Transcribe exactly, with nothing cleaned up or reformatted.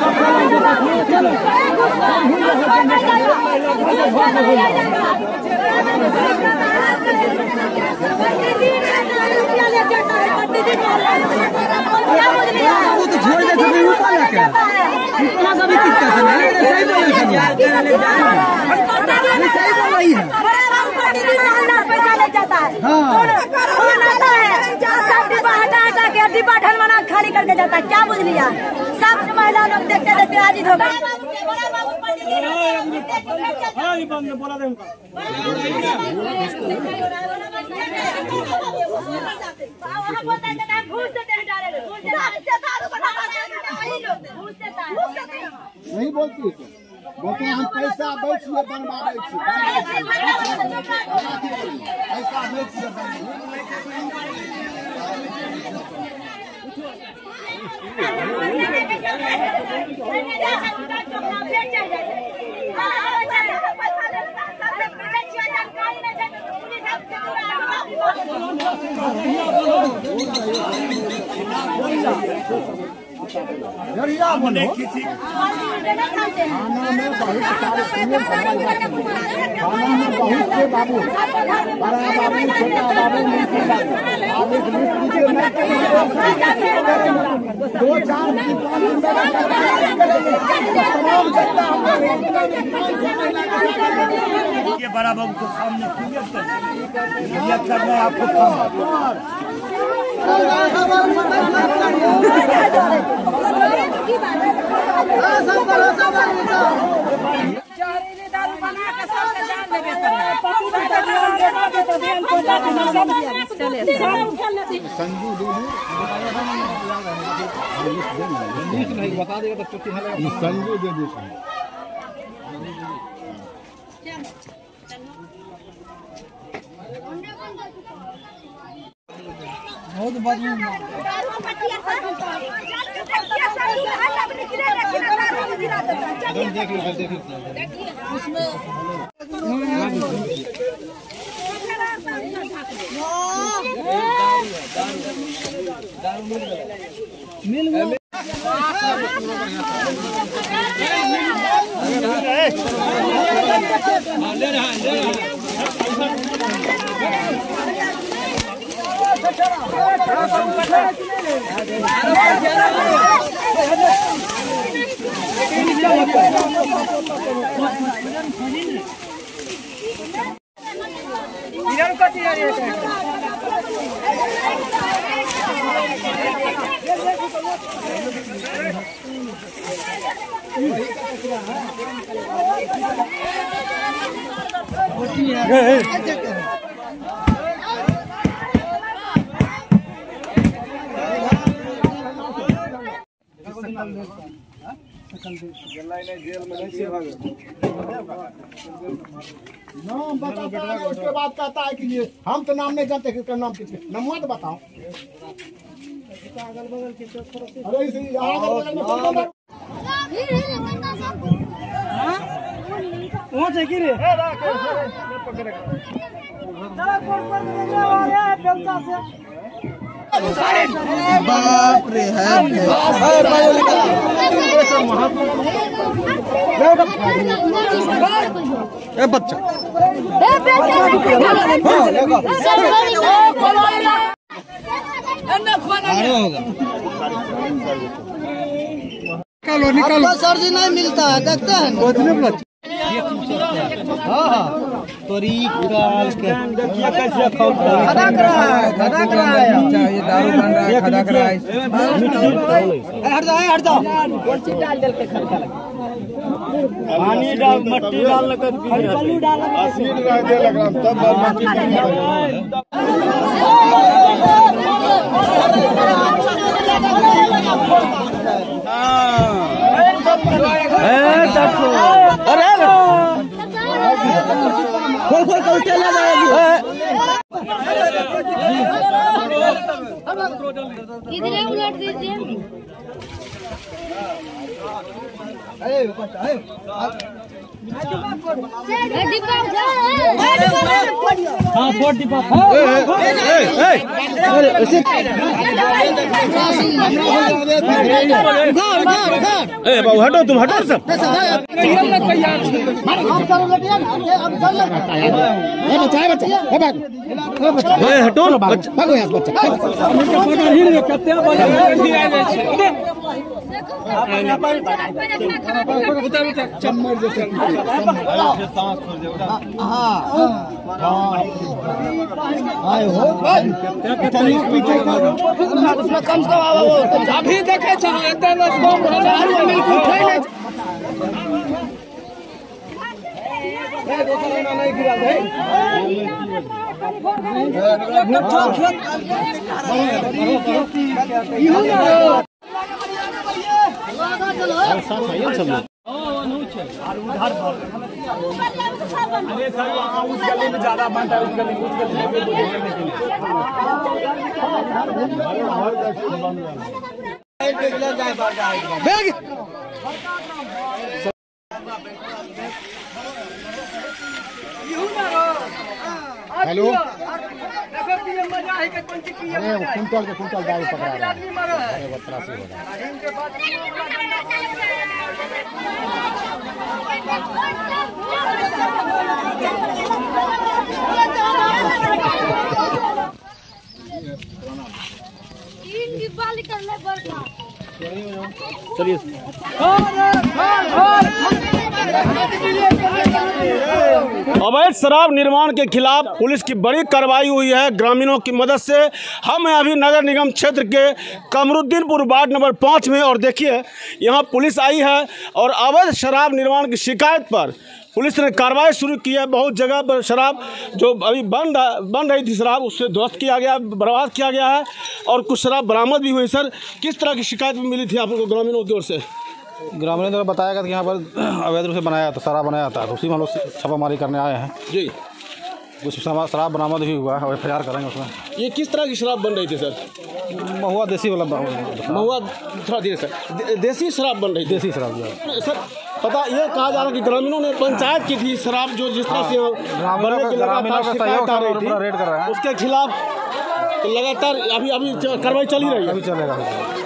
तो छोड़ दे तो ऊपर लेके इतना कभी कितना है सही बोल रही है सही बोल रही है पैसा ले जाता है डिब्बा ढलवाना खाली करके जाता है। क्या बुझ लिया सब महिला लोग देखते देखते आज ही होगा। नहीं बोलती बोलते हम पैसा बेचिए बनवा पैसा बेचिए खाना में बहुत सारे खाना में बहुत से बाबू बड़ा बाबू छोटा बाबू आप एक लिस्ट दो चार ये बड़ा बाबू को सामने क्लियर करना है आपको काम संजू बता देगा तो संजू दे दे बहुत बढ़िया देख लो देख लो उसमें मिल गया ले रहा ले नाम बताता है उसके बाद कहता है कि ये हम तो नाम नहीं जानते किसका नाम किसका नाम मत बताओ। अगल बगल के अरे इसे अगल बगल में वहां से गिरे बाप रे है ए बच्चा निकालो निकालो सर जी नहीं मिलता है देखते हैं हाँ हाँ तरीकाल के कैसे खड़क रहा है खड़क रहा है ये दारू बन रहा है खड़क रहा है हट जाओ हट जाओ कुर्सी डाल दे के खड़का लगा पानी डाल मट्टी डाल लगा आलू डाल एसिड डाल दे लगा तब मट्टी अरे खोल खोल खोल चला जाएगी इधर उलट दीजिए अरे बच्चा अरे डिब्बा उठा हाँ फोर्टी पाँच बाबू हटो तुम हटो सब हटो कम से कम अभी देखे ज्यादा बनता है उस गली उस गली हेलो अरे कुंटल के कुंटल गाड़ी पकड़ा रहा है अरे बत्रा से होगा चलिए अवैध शराब निर्माण के खिलाफ पुलिस की बड़ी कार्रवाई हुई है ग्रामीणों की मदद से। हम अभी नगर निगम क्षेत्र के कमरुद्दीनपुर वार्ड नंबर पाँच में और देखिए यहाँ पुलिस आई है और अवैध शराब निर्माण की शिकायत पर पुलिस ने कार्रवाई शुरू की है। बहुत जगह पर शराब जो अभी बन बन रही थी शराब उससे ध्वस्त किया गया, बर्बाद किया गया है और कुछ शराब बरामद भी हुई। सर किस तरह की शिकायत मिली थी आपको ग्रामीणों की ओर से? ग्रामीणों ने बताया कि यहाँ पर अवैध रूप से बनाया था शराब बनाया था, तो उसी में हम लोग छापामारी करने आए हैं जी। कुछ शराब बरामद भी हुआ है और एफ आई आर करेंगे उसमें। ये किस तरह की शराब बन रही थी सर? महुआ देसी वाला महुआ थोड़ा धीरे सर दे, देसी शराब बन रही थी। देसी शराब सर पता ये कहा जा रहा है कि ग्रामीणों ने पंचायत की थी शराब जो जिस तरह से बनने की लगातार शिकायत आ रही थी, उसके खिलाफ लगातार अभी अभी कार्रवाई चल ही रही है। अभी चलेगा।